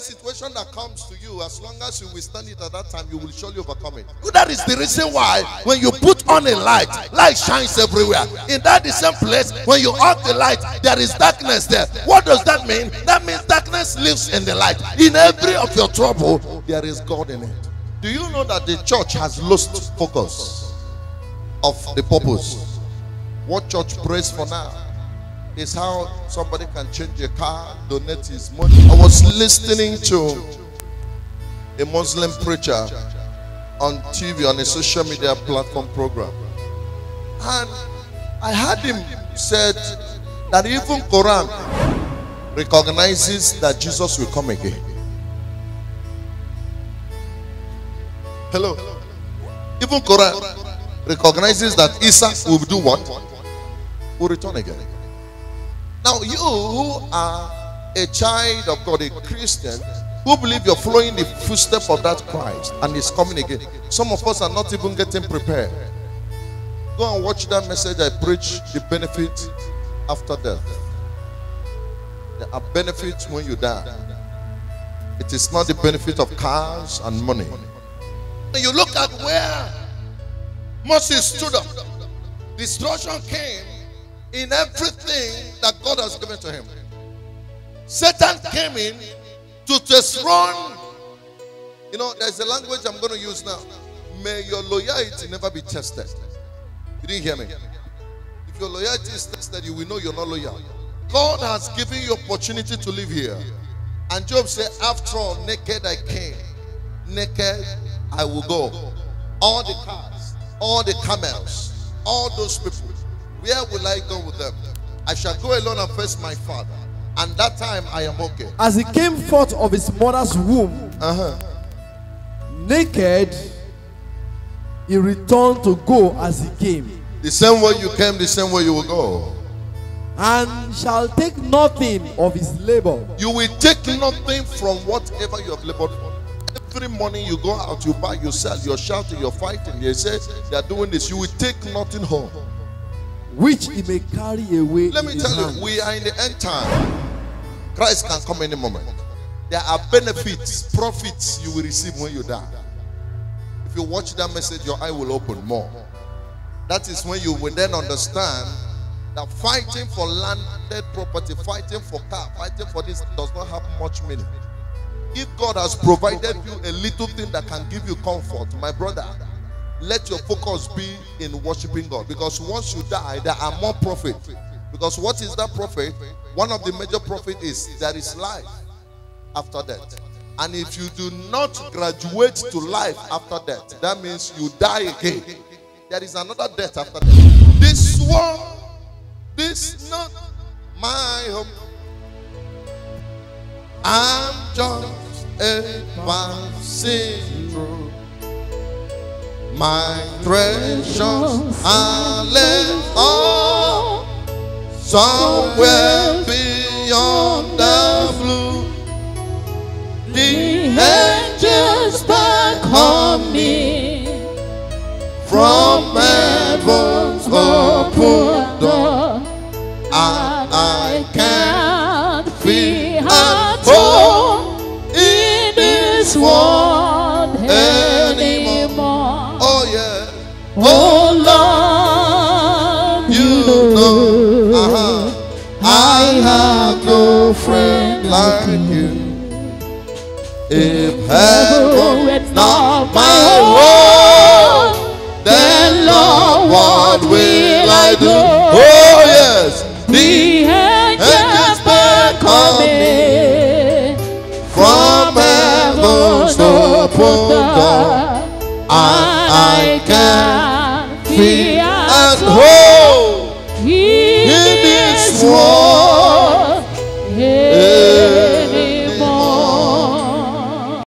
situation that comes to you, as long as you withstand it at that time, you will surely overcome it. That is the reason why when you put on a light, light shines everywhere. In that the same place, when you off the light, there is darkness there. What does that mean? That means darkness lives in the light. In every of your trouble, there is God in it. Do you know that the church has lost focus of the purpose? What church prays for now is how somebody can change a car, donate his money. I was listening to a Muslim preacher on TV, on a social media platform program, and I heard him said that even Quran recognizes that Jesus will come again. Hello. Even Quran recognizes that Isa will do what? Will return again. Now you who are a child of God, a Christian, who believe you're following the footsteps of that Christ and is coming again. Some of us are not even getting prepared. Go and watch that message I preach, the benefit after death. There are benefits when you die. It is not the benefit of cars and money. When you look at where Moses stood up, destruction came in everything that God has given to him. Satan came in to dethrone. You know, there's a language I'm going to use now. May your loyalty never be tested. You didn't hear me? If your loyalty is tested, you will know you're not loyal. God has given you opportunity to live here. And Job said, after all, naked I came, naked I will go. All the cars, all the camels, all those people, where will I go with them? I shall go alone and face my Father, and that time I am okay. As he came forth of his mother's womb, naked, he returned to go as he came. The same way you came, the same way you will go. And shall take nothing of his labor. You will take nothing from whatever you have labored for. Every morning you go out, you buy, you sell, you're shouting, you're fighting. They say they are doing this. You will take nothing home, which he may carry away. Let me tell you, we are in the end time. Christ can come any moment. There are benefits, profits you will receive when you die. If you watch that message, your eye will open more. That is when you will then understand that fighting for landed property, fighting for car, fighting for this does not have much meaning. If God has provided you a little thing that can give you comfort, my brother, let your focus be in worshiping God. Because once you die, there are more profit. Because what is that profit? One of the major profit is there is life after death. And if you do not graduate to life after death, that means you die again. There is another death after death. This one, this not my home. I'm just a passing through. My treasures are left all somewhere beyond the blue. The angels are coming from heaven's open door, and I can't feel at home in this world anymore. Oh yeah. Oh Lord, you know I have no friend like you. If heaven's not my home, then Lord, what will I do? Oh yes, the angels are coming from heaven's open door, and I can